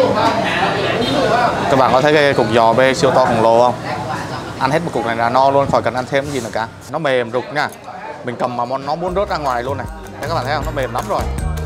Các bạn có thấy cái cục giò bê siêu to khổng lồ không? Ăn hết một cục này là no luôn, khỏi cần ăn thêm cái gì nữa cả. Nó mềm rục nha. Mình cầm mà nó muốn rớt ra ngoài luôn này. Đấy, các bạn thấy không? Nó mềm lắm rồi.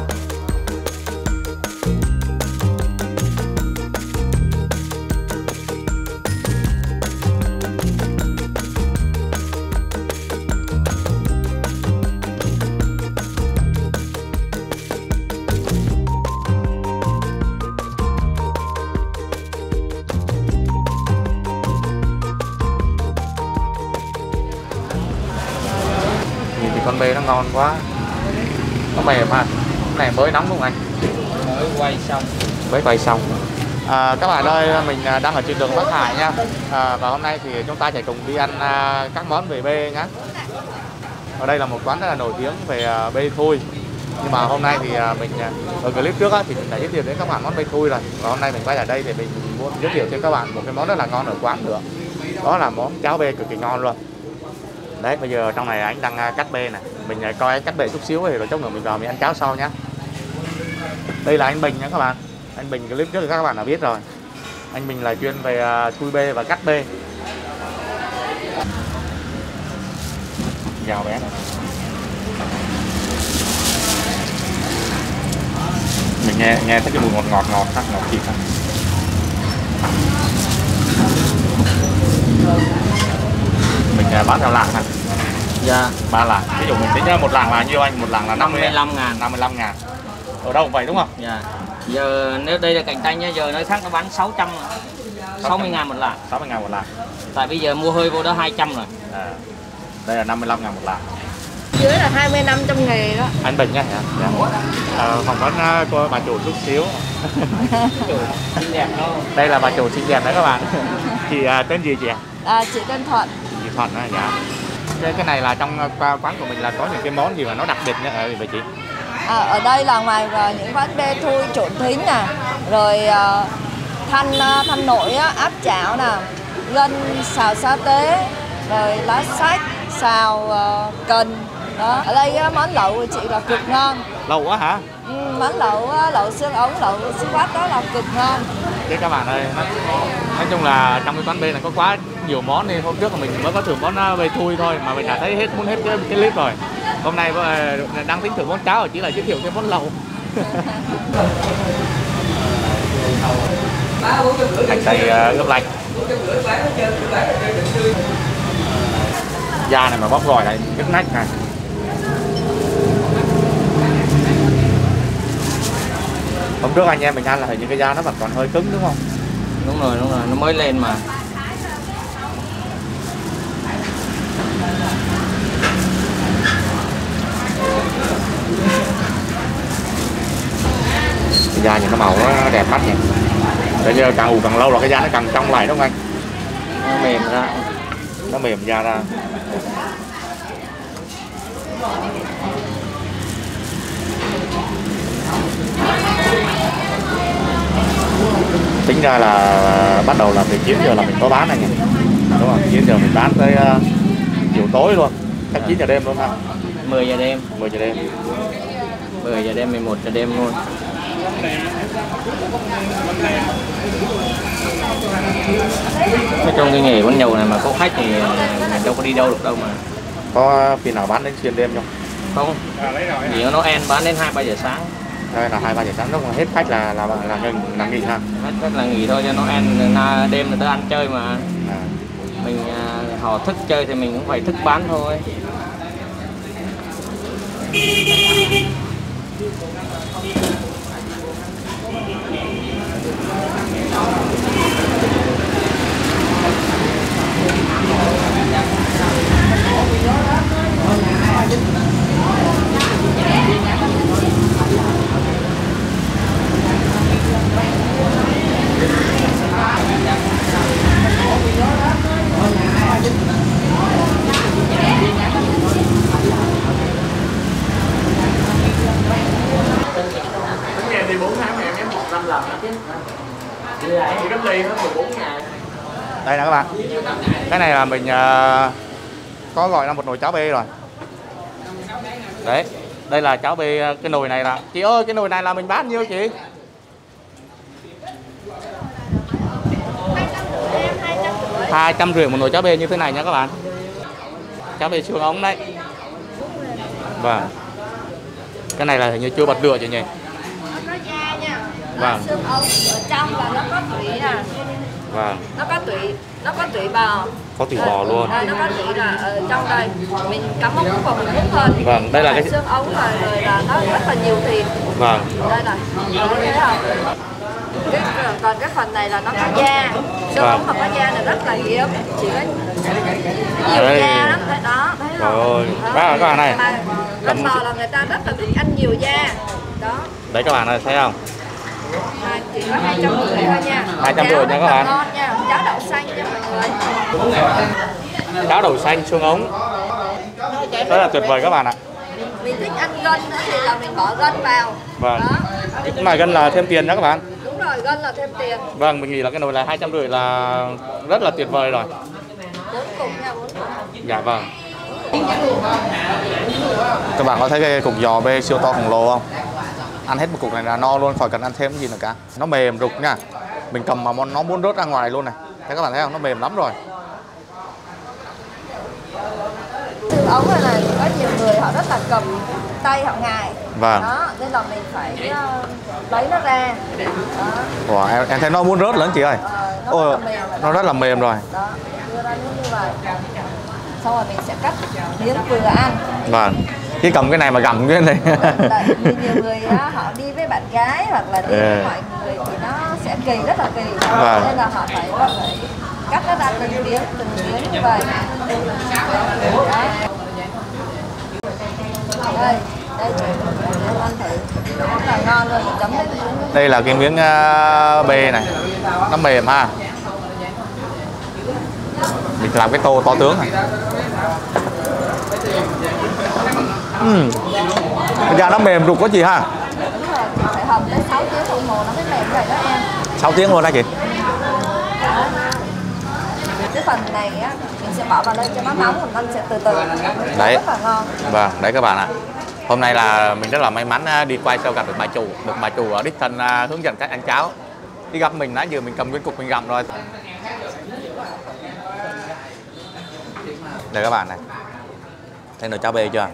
Con bê nó ngon quá, nó mềm ha. Cái này mới nóng đúng không anh? Mới quay xong. Mới quay xong. Các bạn ơi, mình đang ở trên đường Bắc Hải nha. Và hôm nay thì chúng ta sẽ cùng đi ăn các món về bê nhé. Ở đây là một quán rất là nổi tiếng về bê thui. Nhưng mà hôm nay thì mình ở clip trước thì mình đã giới thiệu đến các bạn món bê thui rồi. Và hôm nay mình quay ở đây thì mình muốn giới thiệu cho các bạn một cái món rất là ngon ở quán nữa. Đó là món cháo bê cực kỳ ngon luôn. Đấy, bây giờ trong này anh đang cắt bê này. Mình coi anh cắt bê chút xíu rồi chút nữa mình vào mình ăn cháo sau nhé. Đây là anh Bình nha các bạn. Anh Bình clip trước thì các bạn đã biết rồi. Anh Bình là chuyên về thui bê và cắt bê. Gào bé này. Mình nghe thấy cái mùi ngọt ngọt thịt ha. Mình bán theo lạng ha. Dạ. 3 lạng. Ví dụ mình tính một lạng là nhiêu anh? Một lạng là 55.000. 55.000. Ở đâu cũng vậy đúng không? Dạ. Giờ nếu đây là cạnh tranh nhá, giờ nơi khác nó bán 600 rồi. 60.000 một lạng. 60.000 một lạng. Tại bây giờ mua hơi vô đó 200 rồi. Đây là 55.000 một lạng. Dưới là 20 năm trong nghề đó. Anh Bình nhá. Dạ. Phỏng vấn cô bà chủ chút xíu. Xinh đẹp đâu. Đây là bà chủ xinh đẹp đấy các bạn. Chị tên gì chị ạ? Chị tên Thuận. Chị Thuận á, dạ. Cái này là trong quán của mình là có những cái món gì mà nó đặc biệt nhất ở vậy chị? Ở đây là ngoài những quán bê thui trộn thính nè, rồi thanh nổi áp chảo nè, gân xào sa tế, rồi lá sách xào cần đó. Ở đây món lẩu của chị là cực ngon. Lẩu quá hả? Món lẩu xương ống, lẩu xương quát đó là cực ngon. Thế các bạn ơi, nói chung là trong cái quán bê này có quá nhiều món, nên hôm trước là mình mới có thử món bê thui thôi mà mình đã thấy muốn hết cái clip rồi. Hôm nay đang tính thử món cháo rồi, chỉ là giới thiệu thêm món lẩu. Hành tây ướp lạnh. Da này mà bóc gỏi này rất nách này. Hôm trước anh em mình ăn là hình như cái da nó vẫn còn hơi cứng đúng không? Đúng rồi, nó mới lên mà. Cái da nhìn nó màu nó đẹp mắt nhỉ. Bây giờ càng ủ càng lâu là cái da nó càng trong lại đúng không anh? Nó mềm ra. Nó mềm da ra. Tính ra là bắt đầu là từ 9 giờ là mình có bán này nhỉ? Đúng không? 9 giờ mình bán tới chiều tối luôn. Chắc 9 giờ đêm luôn ha. 10 giờ đêm. 10 giờ đêm. 10 giờ đêm, 11 giờ đêm luôn. Nói chung cái nghề quán nhậu này mà có khách thì mình đâu có đi đâu được đâu mà. Có khi nào bán đến xuyên đêm không? Không. Chỉ có Noel bán đến 2-3 giờ sáng. Đây là 2-3 giờ sáng, lúc mà hết khách là nghỉ ha. Hết là nghỉ thôi, cho Noel đêm người ta ăn chơi mà. Mình họ thức chơi thì mình cũng phải thức bán thôi. Đi 4 tháng em ghé 1 lần đó chứ. Chị cách ly hết 14 ngày. Đây nè các bạn. Cái này là mình có gọi là một nồi cháo bê rồi. Đấy, đây là cháo bê, cái nồi này là chị ơi, cái nồi này là mình bán nhiêu chị? 250 một nồi cháo bê như thế này nha các bạn. Cháo bê xương ống đấy. Vâng. Cái này là hình như chưa bật lửa chị nhỉ? Nó da nha. Vâng. Xương ống ở trong là nó có tủy nè. Vâng. Nó có tủy bò. Có tủy bò luôn. Nó có tủy là ở trong đây. Mình cắm ống vào mình hút thôi. Vâng, đây là cái xương ống rồi là nó rất là nhiều thịt. Vâng. Đây này. Thấy không? Còn cái phần này là nó có da. Xương ống mà có da là rất là hiếm. Chỉ có nhiều da lắm. Đó, thấy không? Rồi, các bạn này. Thịt bò là người ta rất là thích ăn nhiều da. Đó. Đấy các bạn ơi, thấy không? Chỉ có 250 thôi nha. 250 nha các bạn. Ngon nha, cháo đậu xanh nha mọi người. Cháo đậu xanh xương ống. Rất là tuyệt vời các bạn ạ. Mình thích ăn gân nữa thì là mình bỏ gân vào. Vâng. Đó. Nhưng mà gân là thêm tiền nha các bạn. Đúng rồi, gân là thêm tiền. Vâng, mình nghĩ là cái nồi là 250 là rất là tuyệt vời rồi. 4 cục nha, 4 cục. Dạ vâng. Các bạn có thấy cái cục giò bê siêu to khổng lồ không? Ăn hết một cục này là no luôn, khỏi cần ăn thêm cái gì nữa cả. Nó mềm rục nha. Mình cầm mà nó muốn rớt ra ngoài luôn này. Thấy các bạn thấy không? Nó mềm lắm rồi. Xương ống này có nhiều người họ rất là cầm tay họ ngại. Vâng. Đó, nên là mình phải lấy nó ra. Đó. Wow, em thấy nó muốn rớt lớn chị ơi. Ôi, nó rất là mềm rồi. Đó, đưa ra như vậy. Xong rồi mình sẽ cắt miếng vừa ăn. Vâng. Khi cầm cái này mà gặm cái này. Nhiều người đó, họ đi với bạn gái hoặc là đi với mọi người thì nó sẽ kỳ, rất là kỳ. Nên là họ phải cắt nó ra từng miếng như vậy. Đây, ăn thử. Rất là ngon luôn, chấm lên. Đây là cái miếng bê này. Nó mềm ha. Mình làm cái tô to tướng này. Da nó mềm rục có gì ha? Đúng rồi, phải hầm tới 6 tiếng đồng hồ nó mới mềm vậy đó em. 6 tiếng luôn đó chị. Cái phần này á, mình sẽ bỏ vào đây cho nó nóng, còn ăn sẽ từ từ. Đấy. Rất là ngon. Vâng, đấy các bạn ạ. Hôm nay là mình rất là may mắn đi quay sau gặp được bà chủ ở đích thân hướng dẫn cách ăn cháo. Đi gặp mình nãy giờ mình cầm cái cục mình gặm rồi. Đây các bạn này. Thấy nồi cháo bê chưa?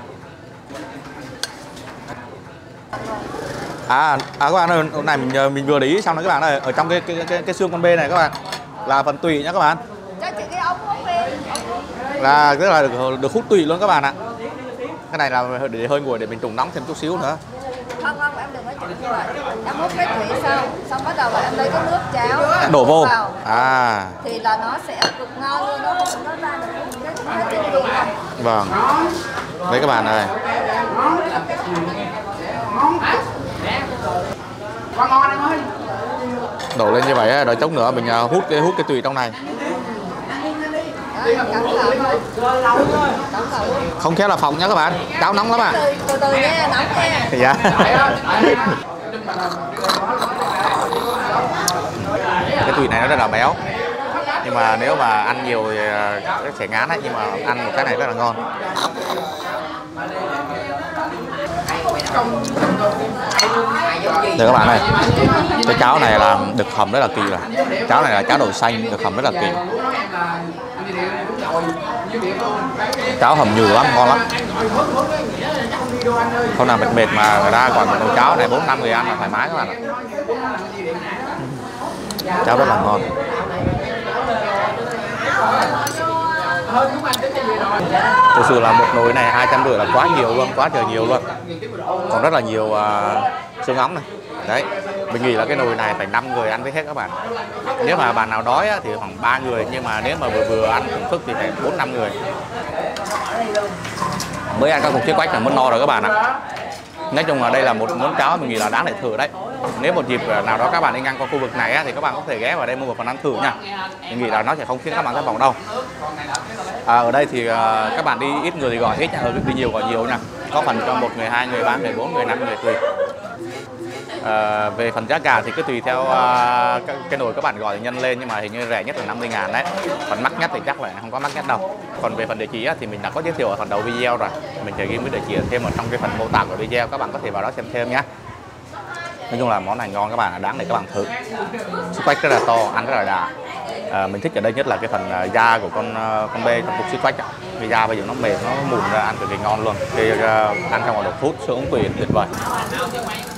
Các bạn ơi, hôm nay mình vừa để ý xong rồi các bạn ơi, ở trong cái xương con bê này các bạn là phần tùy nhá các bạn. Cho chị cái ống hút bê. Là rất là được hút tùy luôn các bạn ạ. Cái này là để hơi nguội để mình trùng nóng thêm chút xíu nữa. Không, em đừng có chụp như vậy. Em hút cái thủy xong bắt đầu là em lấy cái nước cháo đổ vô. vào. Thì là nó sẽ cực ngon luôn, nó ra được cái tinh vị này. Vâng. Đấy các bạn ơi. Đổ lên như vậy rồi chút nữa mình hút cái tùy trong này. Không khéo là phòng nhá các bạn. Cháo nóng lắm Từ từ nha, nóng nha. Dạ. Cái tùy này nó rất là béo. Nhưng mà nếu mà ăn nhiều thì nó sẽ ngán ấy, nhưng mà ăn một cái này rất là ngon. Đây các bạn ơi, cái cháo này là được hầm rất là kỳ rồi. Cháo này là cháo đậu xanh được hầm rất là kỳ. Cháo hầm nhiều lắm, ngon lắm. Hôm nào mệt mà người ta còn một nồi cháo này 4-5 người ăn là thoải mái các bạn ạ. Cháo rất là ngon. Thực sự là một nồi này 250 là quá nhiều luôn, quá trời nhiều luôn. Còn rất là nhiều xương ống này. Đấy, mình nghĩ là cái nồi này phải 5 người ăn với hết các bạn. Nếu mà bạn nào đói thì khoảng 3 người, nhưng mà nếu mà vừa ăn thưởng thức thì phải 4-5 người. Mới ăn các cục chiếc quách là muốn no rồi các bạn ạ. Nói chung là đây là một món cháo mình nghĩ là đáng để thử đấy. Nếu một dịp nào đó các bạn đi ngang qua khu vực này thì các bạn có thể ghé vào đây mua một phần ăn thử nha. Mình nghĩ là nó sẽ không khiến các bạn thất vọng đâu. Ở đây thì các bạn đi ít người thì gọi ít nha, đi nhiều gọi nhiều nha. Có phần cho 1 người, 2 người, 3 người, 4 người, 5 người tùy. Về phần giá cả thì cứ tùy theo cái nồi các bạn gọi thì nhân lên, nhưng mà hình như rẻ nhất là 50.000 đấy. Phần mắc nhất thì chắc là không có mắc nhất đâu. Còn về phần địa chỉ thì mình đã có giới thiệu ở phần đầu video rồi. Mình sẽ ghi cái địa chỉ thêm ở trong cái phần mô tả của video, các bạn có thể vào đó xem thêm nhé. Nói chung là món này ngon các bạn, đáng để các bạn thử. Xúc quách rất là to, ăn rất là đã. Mình thích ở đây nhất là cái phần da của con bê trong cục xí quách. Cái da bây giờ nó mềm, nó mùn ra ăn cực kỳ ngon luôn. Khi ăn trong một phút sướng quyền tuyệt vời.